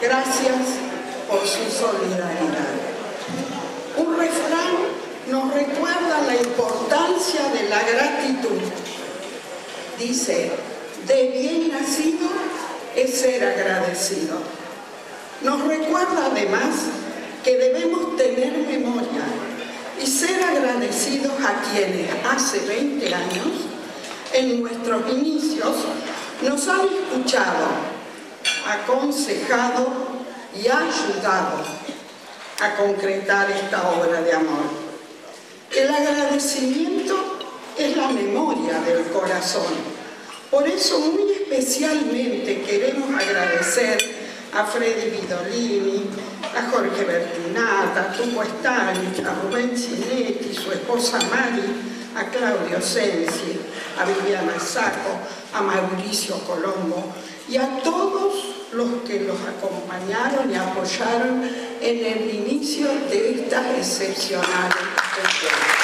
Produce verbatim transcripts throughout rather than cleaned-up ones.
Gracias por su solidaridad. Un refrán nos recuerda la importancia de la gratitud. Dice, de bien nacido es ser agradecido. Nos recuerda además que debemos tener memoria y ser agradecidos a quienes hace veinte años, en nuestros inicios, nos han escuchado, aconsejado y ayudado a concretar esta obra de amor. El agradecimiento es la memoria del corazón. Por eso muy especialmente queremos agradecer a Freddy Vidolini, a Jorge Bertinata, a Tuco Stani, a Rubén Cinetti, su esposa Mari, a Claudio Sensi, a Viviana Sacco, a Mauricio Colombo y a todos los que los acompañaron y apoyaron en el inicio de estas excepcionales gestiones.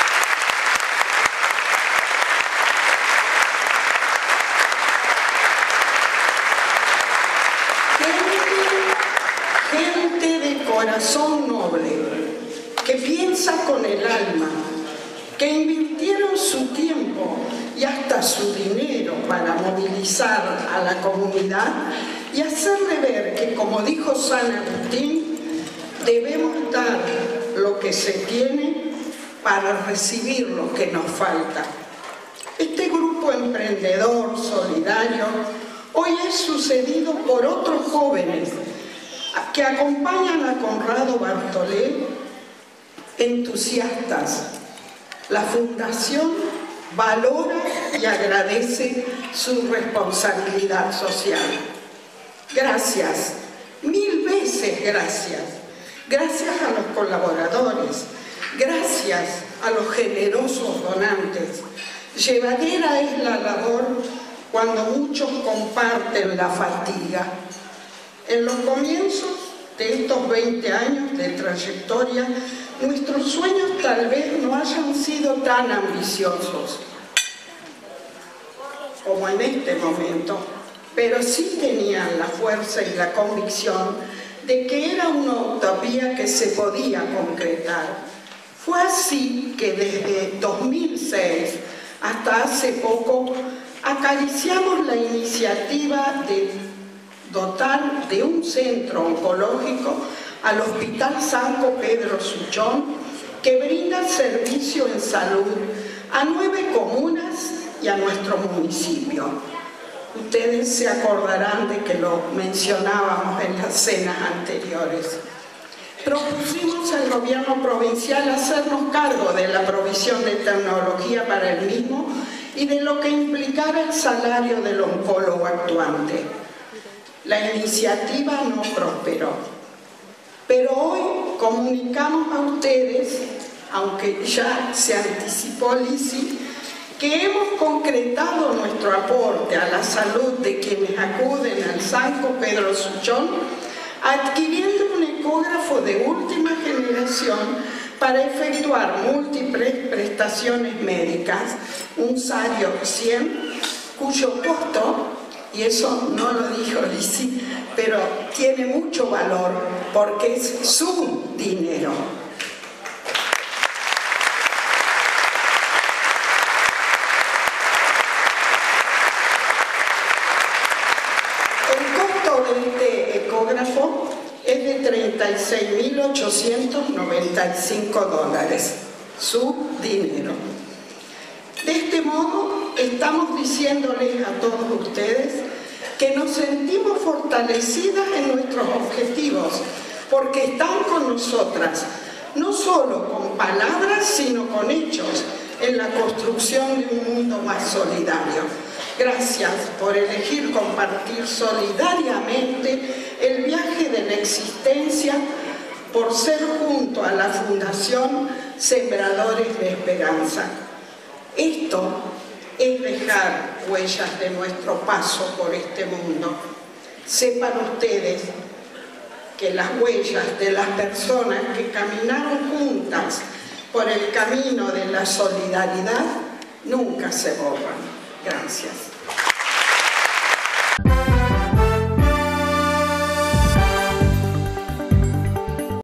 Corazón noble, que piensa con el alma, que invirtieron su tiempo y hasta su dinero para movilizar a la comunidad y hacerle ver que, como dijo San Agustín, debemos dar lo que se tiene para recibir lo que nos falta. Este grupo emprendedor, solidario, hoy es sucedido por otros jóvenes que acompañan a Conrado Bartolé, entusiastas. La Fundación valora y agradece su responsabilidad social. Gracias, mil veces gracias. Gracias a los colaboradores, gracias a los generosos donantes. Llevadera es la labor cuando muchos comparten la fatiga. En los comienzos de estos veinte años de trayectoria, nuestros sueños tal vez no hayan sido tan ambiciosos como en este momento, pero sí tenían la fuerza y la convicción de que era una utopía que se podía concretar. Fue así que desde dos mil seis hasta hace poco acariciamos la iniciativa de dotar de un centro oncológico al Hospital Sanco Pedro Suchón, que brinda servicio en salud a nueve comunas y a nuestro municipio. Ustedes se acordarán de que lo mencionábamos en las cenas anteriores. Propusimos al gobierno provincial hacernos cargo de la provisión de tecnología para el mismo y de lo que implicara el salario del oncólogo actuante. La iniciativa no prosperó, pero hoy comunicamos a ustedes, aunque ya se anticipó Lisi, que hemos concretado nuestro aporte a la salud de quienes acuden al Sanco Pedro Suchón, adquiriendo un ecógrafo de última generación para efectuar múltiples prestaciones médicas, un Sario cien, cuyo costo, y eso no lo dijo Lisi, pero tiene mucho valor porque es su dinero. El costo de este ecógrafo es de treinta y seis mil ochocientos noventa y cinco dólares, su dinero. De este modo, estamos diciéndoles a todos ustedes que nos sentimos fortalecidas en nuestros objetivos, porque están con nosotras, no solo con palabras, sino con hechos, en la construcción de un mundo más solidario. Gracias por elegir compartir solidariamente el viaje de la existencia, por ser junto a la Fundación Sembradores de Esperanza. Esto es dejar huellas de nuestro paso por este mundo. Sepan ustedes que las huellas de las personas que caminaron juntas por el camino de la solidaridad nunca se borran. Gracias.